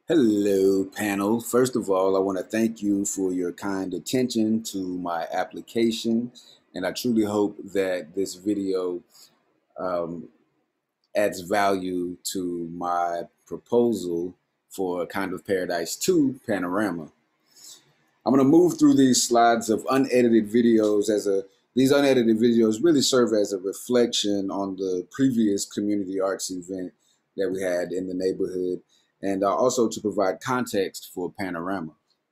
Hello, panel. First of all, I want to thank you for your kind attention to my application, and I truly hope that this video um, adds value to my proposal for Kind of Paradise 2 Panorama. I'm going to move through these slides of unedited videos these unedited videos really serve as a reflection on the previous community arts event that we had in the neighborhood, and also to provide context for Panorama.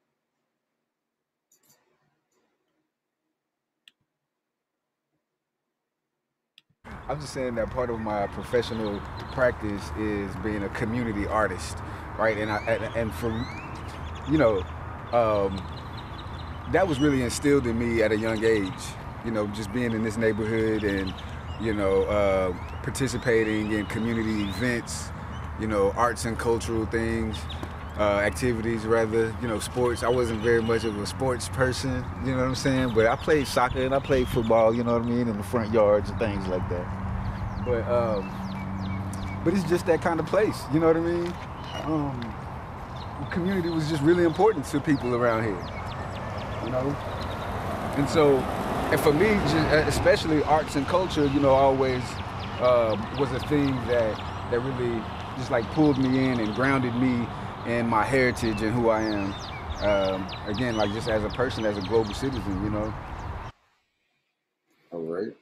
I'm just saying that part of my professional practice is being a community artist, right? And for you know, um, that was really instilled in me at a young age. Just being in this neighborhood and participating in community events, arts and cultural things. Activities rather, sports. I wasn't very much of a sports person, you know what I'm saying? But I played soccer and I played football, you know what I mean, in the front yards and things like that. But it's just that kind of place, you know what I mean? Community was just really important to people around here. And so, and for me, especially arts and culture, always was a thing that really just like pulled me in and grounded me in my heritage and who I am. Again, like just as a person, as a global citizen. All right.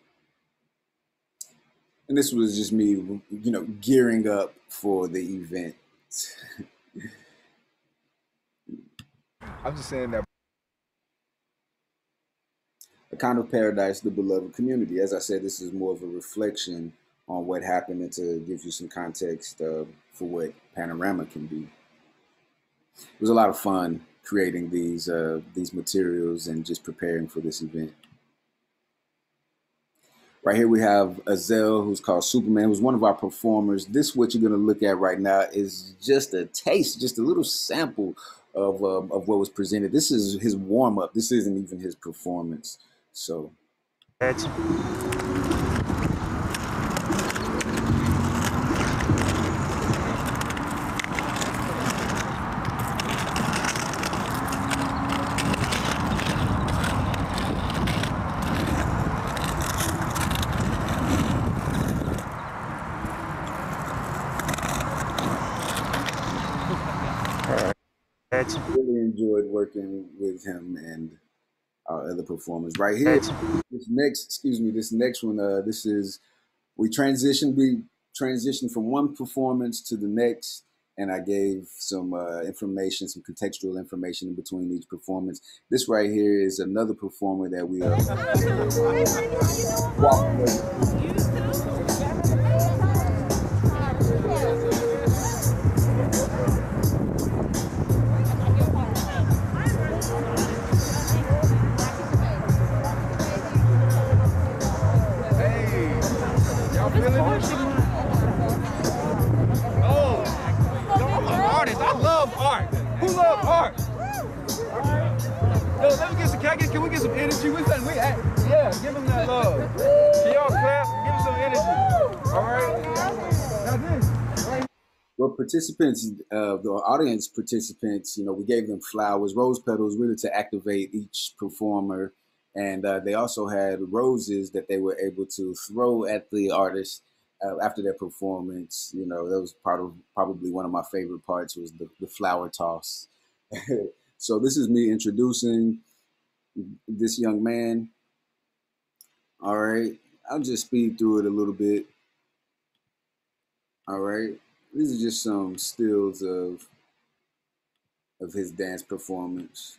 And this was just me, gearing up for the event. I'm just saying that. A Kind of Paradise, the beloved community. As I said, this is more of a reflection on what happened and to give you some context for what Panorama can be. It was a lot of fun creating these materials and just preparing for this event. Right here we have Azel, who's called Superman, who's one of our performers. This, what you're going to look at right now, is just a taste, just a little sample of what was presented. This is his warm-up. This isn't even his performance. So that's really enjoyed working with him and our other performers. Right here, this next one, we transitioned from one performance to the next, and I gave some information, some contextual information in between each performance. This right here is another performer that we Can we get some energy with that? Yeah, give them that love. Can y'all clap? Give them some energy. All right. Well, participants, the audience participants, we gave them flowers, rose petals, really to activate each performer. And they also had roses that they were able to throw at the artist after their performance. That was probably one of my favorite parts was the flower toss. So this is me introducing this young man. All right. I'll just speed through it a little bit. All right. These are just some stills of his dance performance.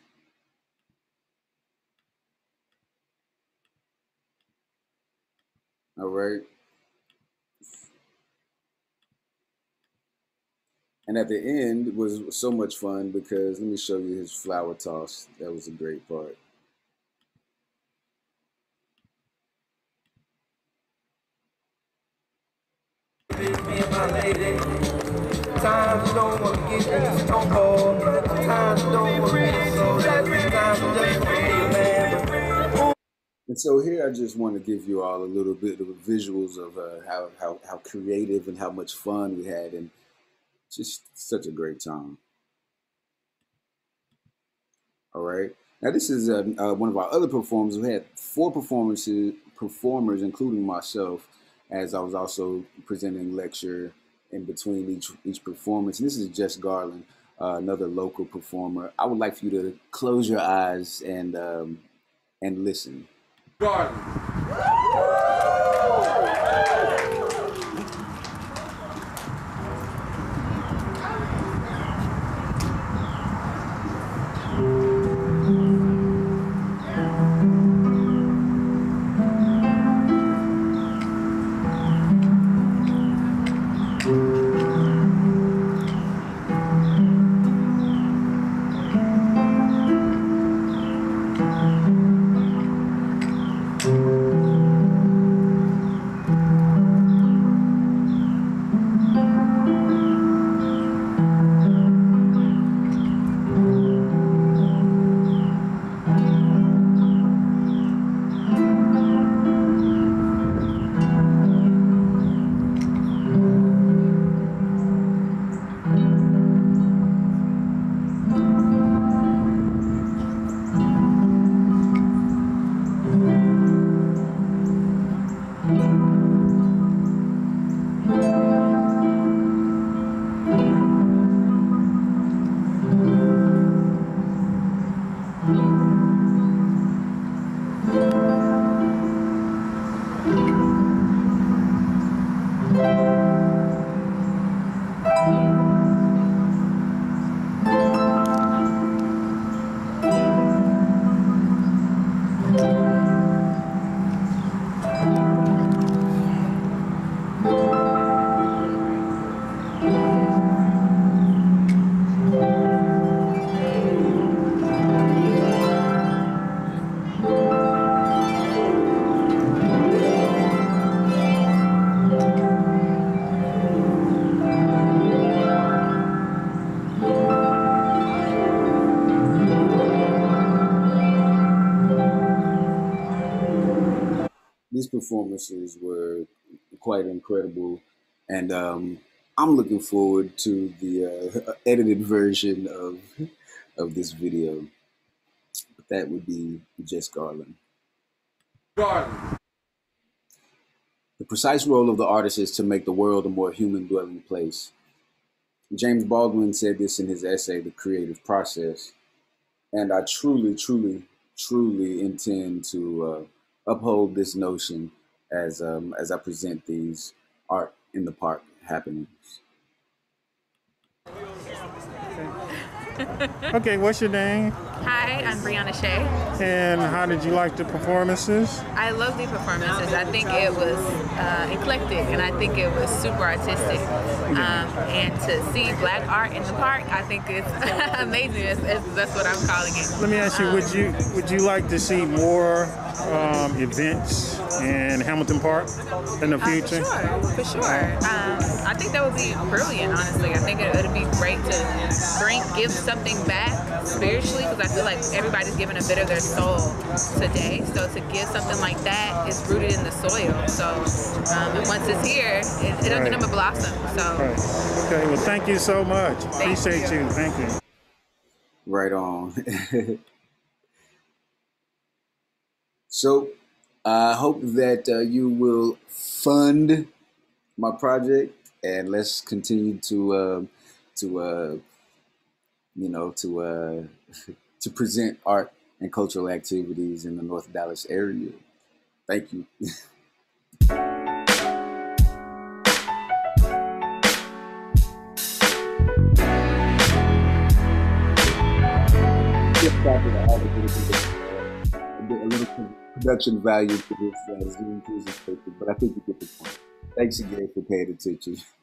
All right. And at the end was so much fun because let me show you his flower toss. That was a great part. Times don't want to get in stone cold. Times don't want to get so and so here I just want to give you all a little bit of visuals of how creative and how much fun we had, and just such a great time. All right. Now this is one of our other performers. We had four performers, including myself, as I was also presenting lecture in between each performance. And this is Jess Garland, another local performer. I would like for you to close your eyes and listen. Garland. These performances were quite incredible, and I'm looking forward to the edited version of this video. But that would be Jess Garland. Garland. The precise role of the artist is to make the world a more human-dwelling place. James Baldwin said this in his essay, The Creative Process, and I truly, truly, truly intend to uphold this notion as I present these Art in the Park happenings. Okay, what's your name? Hi, I'm Brianna Shea. And how did you like the performances? I love the performances. I think it was eclectic, and I think it was super artistic. And to see Black art in the park, I think it's amazing. That's what I'm calling it. Let me ask you, would you like to see more events in Hamilton Park in the future? For sure. I think that would be brilliant, honestly. I think it would be great to give something back spiritually, because I feel like everybody's giving a bit of their soul today. So to give something like that is rooted in the soil. So and once it's here, it'll Right. get them a blossom. So Right. Okay, well, thank you so much. Appreciate you. Thank you. Right on. So I hope that you will fund my project, and let's continue to to present art and cultural activities in the North Dallas area. Thank you. A little production value to this Zoom presentation, but I think you get the point. Thanks again for paying attention.